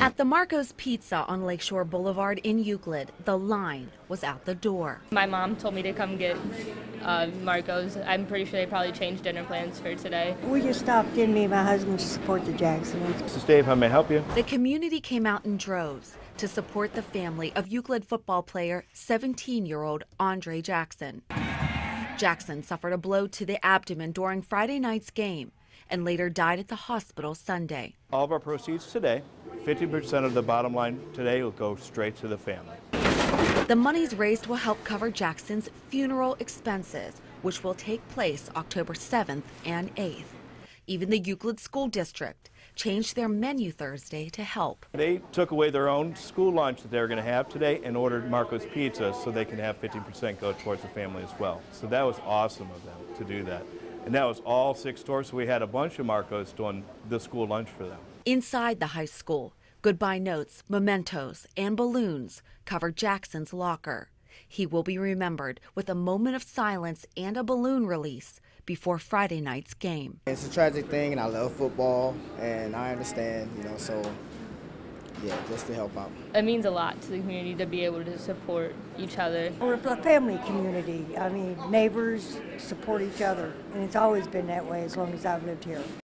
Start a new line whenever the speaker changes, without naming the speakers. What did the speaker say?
At the Marco's Pizza on Lakeshore Boulevard in Euclid, the line was out the door.
My mom told me to come get Marco's. I'm pretty sure they probably changed dinner plans for today.
We just stopped in, me and my husband, to support the Jacksons.
This is Dave. How may I help you?
The community came out in droves to support the family of Euclid football player 17-year-old Andre Jackson. Jackson suffered a blow to the abdomen during Friday night's game and later died at the hospital Sunday.
All of our proceeds today, 50% of the bottom line today will go straight to the family.
The monies raised will help cover Jackson's funeral expenses, which will take place October 7th and 8th. Even the Euclid School District changed their menu Thursday to help.
They took away their own school lunch that they were going to have today and ordered Marco's Pizza so they can have 50% go towards the family as well. So that was awesome of them to do that. And that was all 6 stores, so we had a bunch of Marco's doing the school lunch for them.
Inside the high school, goodbye notes, mementos, and balloons cover Jackson's locker. He will be remembered with a moment of silence and a balloon release before Friday night's game.
It's a tragic thing, and I love football, and I understand, so yeah, just to help out.
It means a lot to the community to be able to support each other.
We're a family community. I mean, neighbors support each other, and it's always been that way as long as I've lived here.